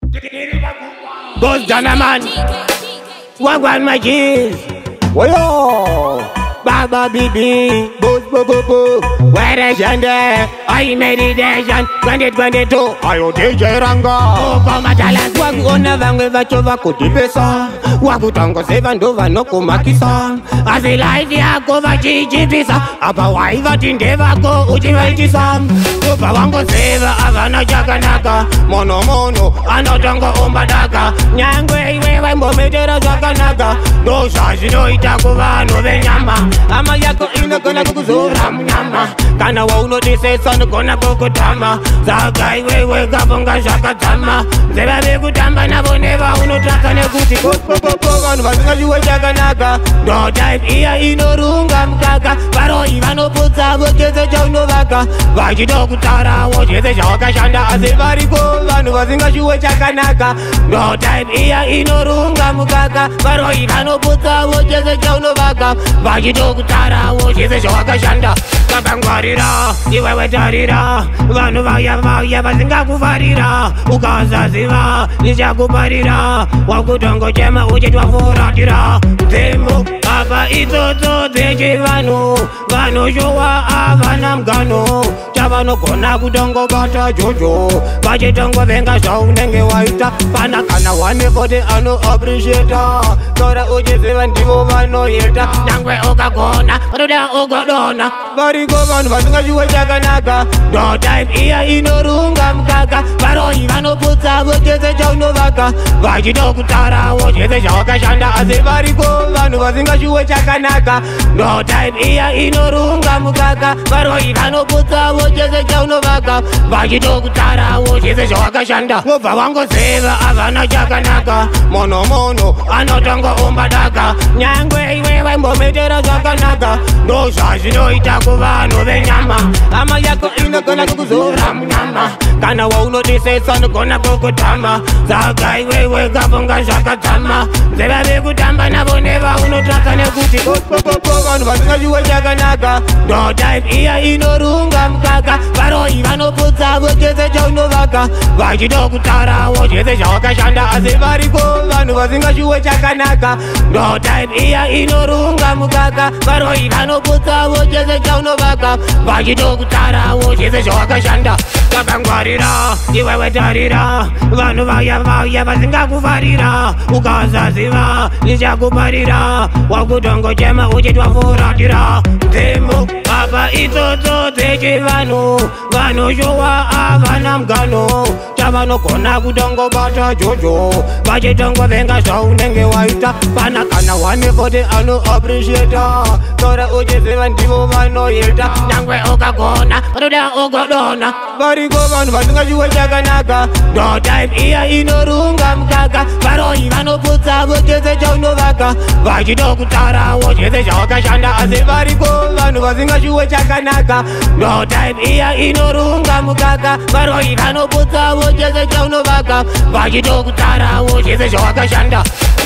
Boss Danaman, Wagwan my keys. Woyo, Baba Bibi, Boss Bobo, where is Yande? I meditation, 2022. Ayo DJ Ranga, oh kama talent. Wagu ona vange vachova kutipesa. Wagu tango sevandova no kumakisa. Asi life yako vachijipisa. Apa waiva tindeva ko uchivaitisa. Kupa wango seva avana jaganaka. Mono anotongo umbadaka. Nyangwe iwe mbomedera jaganaka. No shashi no itaku vano venyama. Ama yako ina kona kukuzura mnyama. Kana wa unotise sanu kona kukutama. Zaka iwe gabonga shakatama. Zeba bekutamba na boneva unotaka nekuti kukukukukanu vasinga juwe jaganaka. No type iya inorunga mkaka. Paro ivano putsa vokeze chaunovaka. Vachitokutara wocheze chawakashanda. Asi variko vanhu vasinga juwe chakanaka. No type iya inorunga mkaka. Paro ivano putsa vocheze chaunovaka. Vachitokutara wocheze chawakashanda. Kakangwarira iwewe tarira. Vanhu vaya vasingakufarira. Ukasaziva nichakuparira. Wakutongochema uchitwafuratira. Dzemu apa itsotso dzechivanhu. Vanoshowa avana mgano. Chavanogona kutongobata jojo. Vachitongovenga zvaunenge waita. Pana kana wanefoti ano appreciata. Tora uchiziva ndivo vanoita. Nyangwe ukagona unoda ugodona. Variko vanhu vasingachiwe chakanaka. No type iya inorunga mkaka. Varoi vanoputsa vocheze chaunovaka. Vachitokutara wocheze chawakashanda. Asi variko vanhu vasingachiwe chakanaka. No type iya inorunga mkaka. Varoi vanoputsa vocheze chaunovaka. Vachitokutara wocheze chawakashanda. Mubva wangozeva avana chakanaka. Mono anotongo umbadaka. Nyangwe iwe mbomedera zvakanaka. Ndo zvazvinoita kuvanhu venyama. Ama yako inogona kukuzora munyama. Kana waunotesesa nogona kukutama. Saka iwewe gabonga zvakatama. Zeva vekutamba navo neva unotaka nekuti vanhu vasingachiwe chakanaka. No type iya inorunga mkaka. Varoi vanoputsa vocheze chaunovaka. Vachitokutara wocheze chawakashanda. Asi variko vanhu vasingachiwe chakanaka. No type iya inorunga mkaka. Varoi vanoputsa vocheze chaunovaka. Vachitokutara wocheze chawakashanda. Kakangwarira iwewe tarira. Vanhu vaya vasingakufarira. Ukasaziva nichakuparira. Wakutongochema uchitwafuratira. Dzemu apa itsotso dzechivanhu. Vanoshowa avana mgano. Chavanogona kutongobata jojo. Vachitongovenga zvaunenge waita. Pana kana wanefoti ano appreciata. Tora uchiziva ndivo vanoita. Nyangwe ukagona unoda ugodona. Variko vanhu vasingachiwe chakanaka. No type iya inorunga mkaka. Varoi vanoputsa vocheze chaunovaka. Vachitokutara wocheze chawakashanda. Asi variko vanhu vasingachiwe chakanaka. No type iya inorunga mkaka. Varoi vanoputsa vocheze chaunovaka. Vachitokutara wocheze chawakashanda.